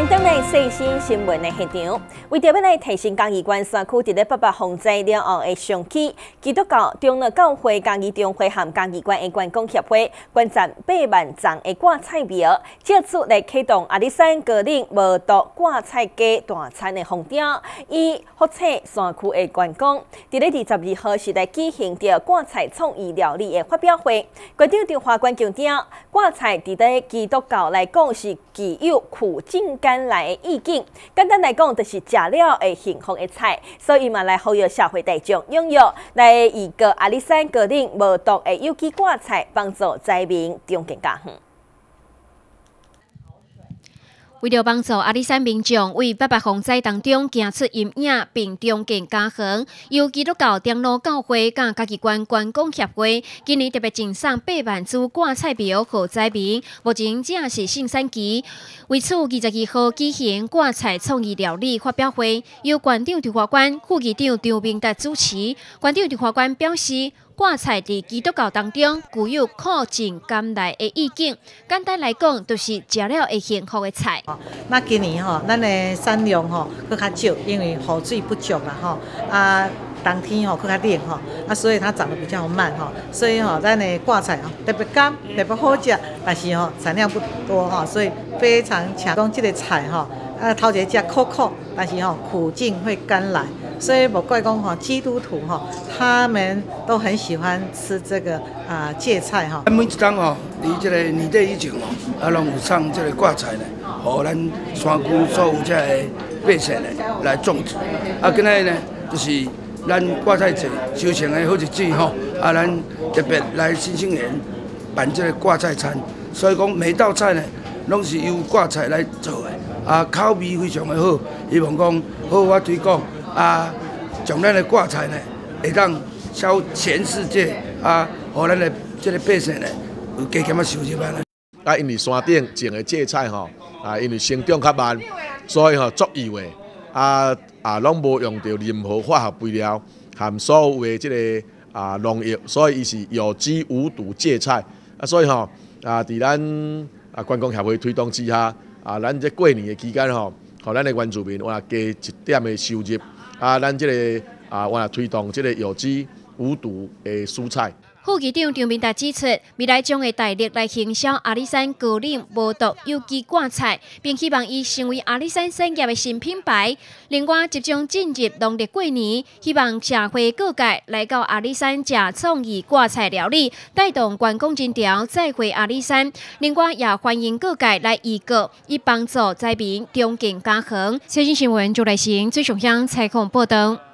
欢迎登来最新新闻的现场。为着要来提升嘉义县山区伫咧800洪灾了后的上起，基督教长老教会嘉义中会和嘉义县的观光协会捐赠8万张的挂菜苗，借此来启动阿里山高岭无毒挂菜鸡大餐的风潮，以发展山区的观光。伫咧22号是来举行着挂菜创意料理的发表会，县长张华关强调，挂菜伫咧基督教来讲是具有苦尽甘来的意境，简单来讲，就是食了会幸福的菜，所以嘛来呼吁社会大众拥有来以个阿里山高岭无毒的有机挂菜，帮助灾民重建家园。 为了帮助阿里山民众为800洪灾当中行出阴影并重建家园，由基督教长老教会甲嘉义县观光协会今年特别赠送8万株挂菜苗给灾民。目前只是圣产期，为此22号举行挂菜创意料理发表会，由县长陈华关、副议长张明达主持。县长陈华关表示，挂菜伫基督教当中具有苦尽甘来的意境，简单来讲，就是食了会幸福的菜。 那今年咱的产量更较少，因为雨水不足啦冬天更较冷所以它长得比较慢所以咱的挂菜特别甘，特别好食，但是产量不多所以非常强。讲这个菜头一个苦苦，但是苦尽会甘来。所以不怪讲基督徒他们都很喜欢吃这个芥菜每一档伫这个年底以前拢有送这个挂菜呢，互咱山区所有这个百姓呢来种植。今仔呢，就是咱挂菜节收成的好日子咱特别来新兴园办这个挂菜餐。所以讲每道菜呢，拢是由挂菜来做的口味非常的好。希望讲好好推广。将咱的挂菜呢，会当销全世界互咱的这个百姓呢，有加减收入因为山顶种的芥菜因为生长较慢，所以足幼的拢无用到任何化学肥料和所有的这个农药，所以伊是有机无毒芥菜所以伫咱观光协会推动之下咱这过年的期间互咱的原住民加一点的收入。咱这个推动这个有机无毒的蔬菜。 副议长张明达指出，未来将会大力来行销阿里山高岭无毒有机挂菜，并希望伊成为阿里山产业的新品牌。另外，即将进入农历过年，希望社会各界来到阿里山食创意挂菜料理，带动观光人潮再回阿里山。另外，也欢迎各界来移购，以帮助灾民重建家园。最新新闻就来行最上向采访报道。